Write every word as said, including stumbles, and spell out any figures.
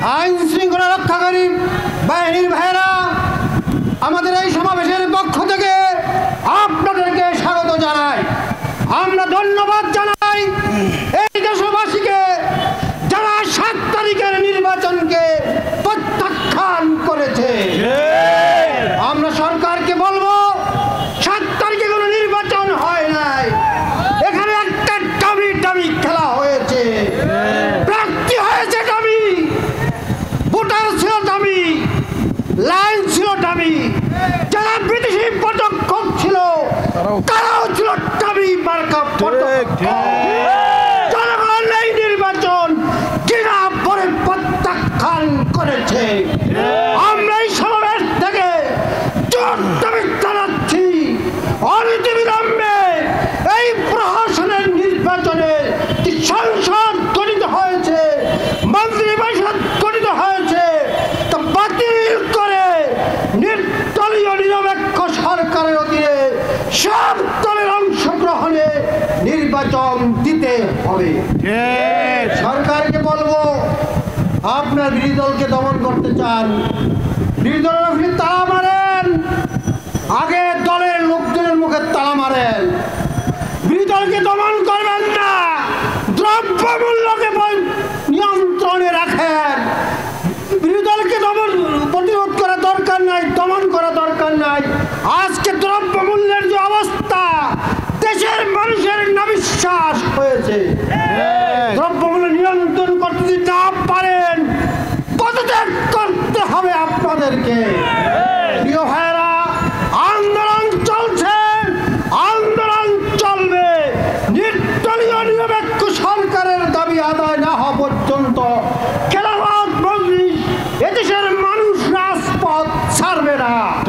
আইন শৃঙ্খলা রক্ষাকারী বাহিনীর ভাইয়েরা, আমাদের এই সমাবেশের পক্ষ থেকে আপনাদেরকে স্বাগত জানাই। আমরা ধন্যবাদ জানাই এই দেশবাসীকে যারা সাত তারিখের নির্বাচনকে প্রত্যাখ্যান করেছে। আমরা সরকারকে বলবো, সাত তারিখে কোনো নির্বাচন হয় নাই, এখানে একটা ডামি ডামি খেলা হয়েছে, প্রার্থী হয়েছে ডামি, ভোটার ছিল ডামি, লাইন ছিল ডামি, যারা বিদেশি পদক্ষেপ ছিল তারাও ছিল ডামি মার্কা পদক্ষেপ। জনগণ এই নির্বাচন কিনা পরে প্রত্যাখ্যান করেছে। আমরা এই সমাবেশ থেকে জোর দাবি জানাচ্ছি, অনতিবিলম্বে এই প্রশাসনের নির্বাচনে যে সংসদ গঠিত হয়েছে, মন্ত্রিপরিষদ গঠিত হয়েছে, তা বাতিল করে নির্দলীয় নিরপেক্ষ সরকারের অধীনে সব দলের অংশগ্রহণে নির্বাচন দিতে হবে। সরকারকে বলবো, আপনার বিরোধী দলকে দমন করতে চান, বিরোধী দলের অফিসে তালা মারেন, আগে দলের লোকজনের মুখে তালা মারেন। বিরোধী দলকে দমন করবেন না, দ্রব্যমূল্যকে নিয়ন্ত্রণে রাখেন। বিরোধী দলকে দমন প্রতিরোধ করা দরকার নাই, দমন করা দরকার নাই। আজকে দ্রব্যমূল্যের যে অবস্থা, দেশের মানুষের নাবিশ্বাস হয়েছে। দ্রব্য